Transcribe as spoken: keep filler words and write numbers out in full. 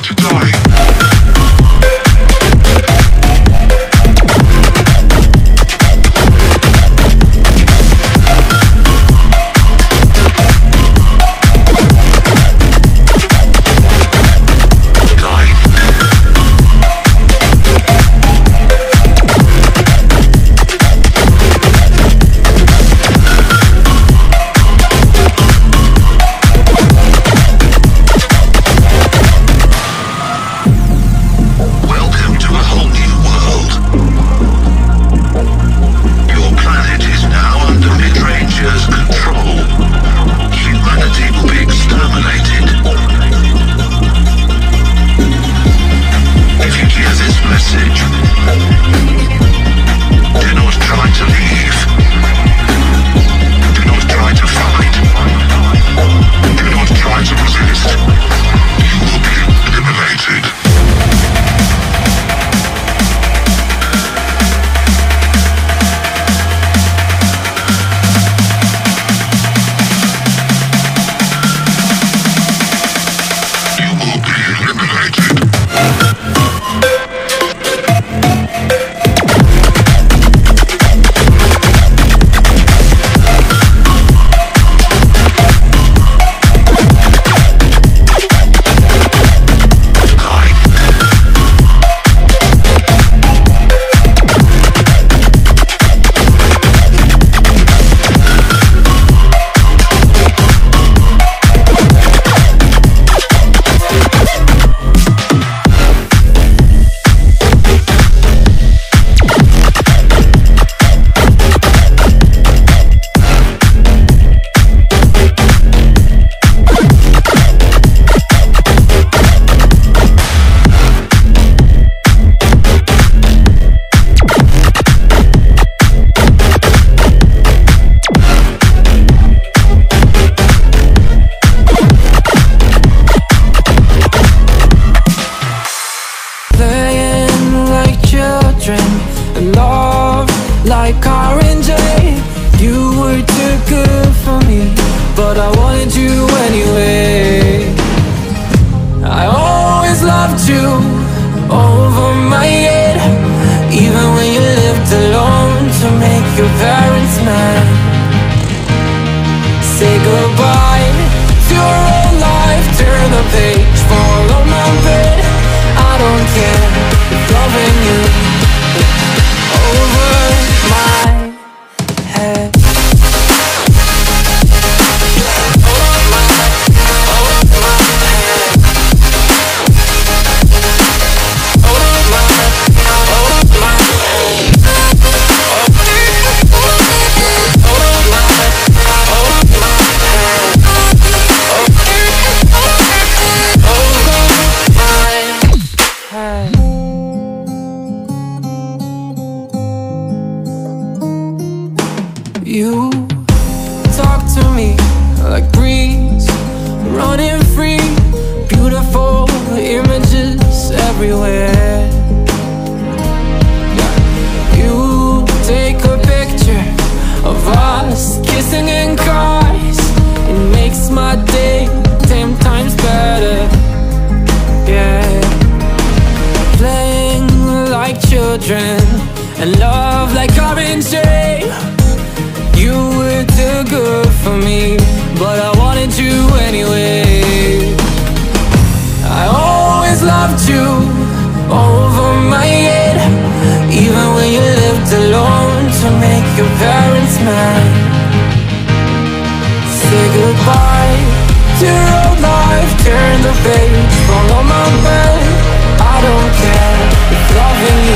to die. Like R and J, you were too good for me, but I wanted you anyway. I always loved you over my head, even when you lived alone to make your parents mad. Say goodbye to your old life, turn the page, follow my bed. I don't care if loving you over my head. Over my, over my head. Over my, over my head. Over my, over my head. Over my head. You talk to me like breeze, running free, beautiful images everywhere. You take a picture of us kissing in cars, it makes my day ten times better. Yeah, playing like children and love like R and J. You were too good for me, but I wanted you anyway. I always loved you over my head, even when you lived alone to make your parents mad. Say goodbye to your old life, turn the page, follow my bed. I don't care if loving you